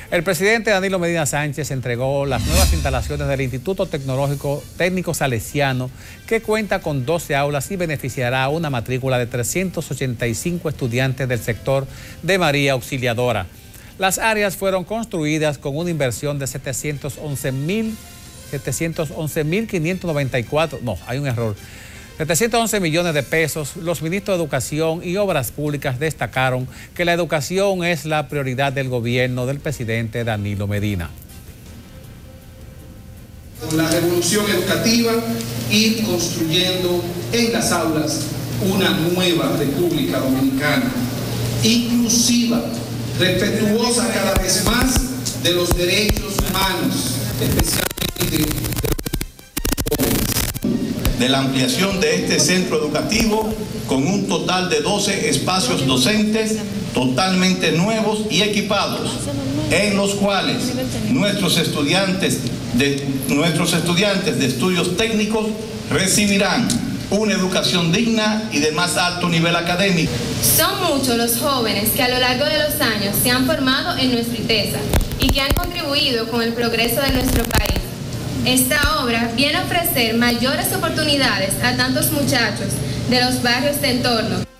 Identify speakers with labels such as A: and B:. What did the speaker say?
A: El presidente Danilo Medina Sánchez entregó las nuevas instalaciones del Instituto Tecnológico Técnico Salesiano, que cuenta con 12 aulas y beneficiará a una matrícula de 385 estudiantes del sector de María Auxiliadora. Las áreas fueron construidas con una inversión de 711 millones de pesos. Los ministros de Educación y Obras Públicas destacaron que la educación es la prioridad del gobierno del presidente Danilo Medina.
B: Con la revolución educativa, ir construyendo en las aulas una nueva República Dominicana, inclusiva, respetuosa cada vez más de los derechos humanos, especialmente
C: de la ampliación de este centro educativo con un total de 12 espacios docentes totalmente nuevos y equipados, en los cuales nuestros estudiantes de estudios técnicos recibirán una educación digna y de más alto nivel académico.
D: Son muchos los jóvenes que a lo largo de los años se han formado en nuestra ITESA y que han contribuido con el progreso de nuestro país. Esta obra viene a ofrecer mayores oportunidades a tantos muchachos de los barrios de entorno.